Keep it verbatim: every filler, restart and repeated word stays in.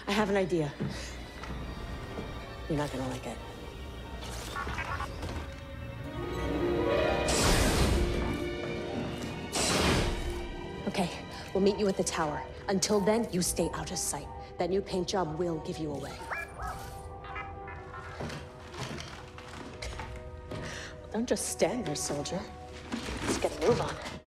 I have an idea. You're not gonna like it. Okay, we'll meet you at the tower. Until then, you stay out of sight. That new paint job will give you away. Don't just stand there, soldier. Let's get a move on.